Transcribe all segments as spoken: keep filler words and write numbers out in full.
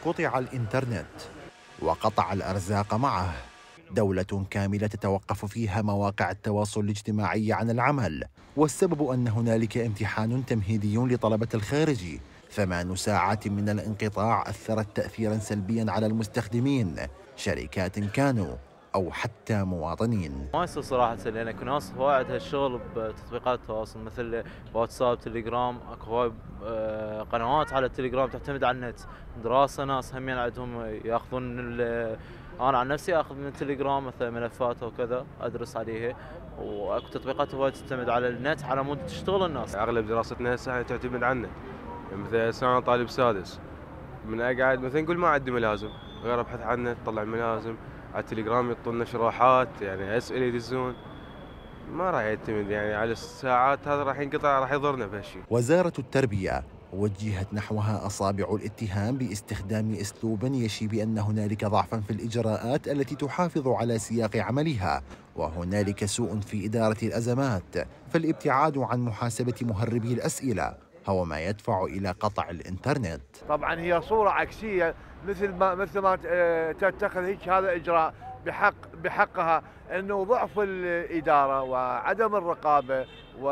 قطع الإنترنت وقطع الأرزاق معه، دولة كاملة تتوقف فيها مواقع التواصل الاجتماعي عن العمل، والسبب أن هنالك امتحان تمهيدي لطلبة الخارج. ثمان ساعات من الانقطاع أثرت تأثيرا سلبيا على المستخدمين، شركات كانوا أو حتى مواطنين. ما يصير صراحة، لأن اكو ناس وايد هالشغل بتطبيقات التواصل مثل واتساب، تليجرام. اكو وايد قنوات على التليجرام تعتمد على النت. دراسة ناس همين عندهم ياخذون. انا عن نفسي اخذ من التليجرام مثلا ملفات وكذا ادرس عليها، واكو تطبيقات وايد تعتمد على النت على مود تشتغل الناس. اغلب دراستنا هسه تعتمد على النت. مثلا انا طالب سادس، من اقعد مثلا نقول ما عندي ملازم غير ابحث عن النت، طلع ملازم على التليجرام يعطونا شروحات، يعني اسئله يدزون. ما راح يعتمد يعني على الساعات، هذا راح ينقطع، راح يضرنا بهالشيء. وزارة التربية وجهت نحوها أصابع الاتهام باستخدام أسلوب يشي بأن هنالك ضعفا في الإجراءات التي تحافظ على سياق عملها، وهنالك سوء في إدارة الأزمات، فالابتعاد عن محاسبة مهربي الأسئلة هو ما يدفع إلى قطع الإنترنت. طبعا هي صورة عكسية، مثل ما مثل ما تتخذ هيك هذا إجراء بحق بحقها، انه ضعف الاداره وعدم الرقابه،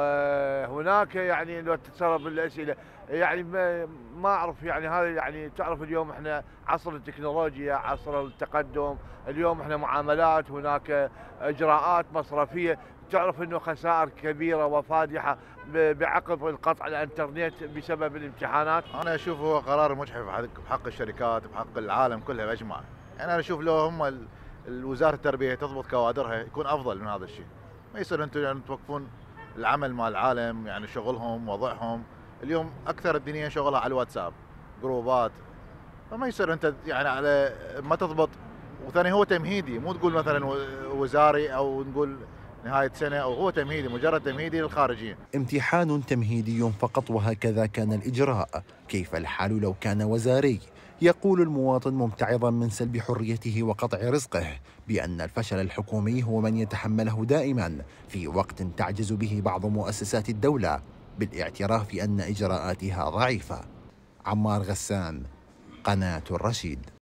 وهناك يعني لو تتسرب الاسئله يعني ما اعرف يعني هذا يعني تعرف اليوم احنا عصر التكنولوجيا، عصر التقدم، اليوم احنا معاملات، هناك اجراءات مصرفيه، تعرف انه خسائر كبيره وفادحه بعقب القطع الانترنت بسبب الامتحانات. انا اشوف هو قرار مجحف بحق الشركات بحق العالم كله باجمع. يعني انا اشوف لو هم وزاره التربيه تضبط كوادرها يكون افضل من هذا الشيء. ما يصير انتم يعني توقفون العمل مع العالم، يعني شغلهم وضعهم. اليوم اكثر الدنيا شغلها على الواتساب، جروبات. فما يصير انت يعني على ما تضبط. وثاني هو تمهيدي، مو تقول مثلا وزاري او نقول نهايه سنه، او هو تمهيدي، مجرد تمهيدي للخارجين. امتحان تمهيدي فقط، وهكذا كان الاجراء. كيف الحال لو كان وزاري؟ يقول المواطن ممتعضا من سلب حريته وقطع رزقه بأن الفشل الحكومي هو من يتحمله دائما في وقت تعجز به بعض مؤسسات الدولة بالاعتراف أن إجراءاتها ضعيفة. عمار غسان، قناة الرشيد.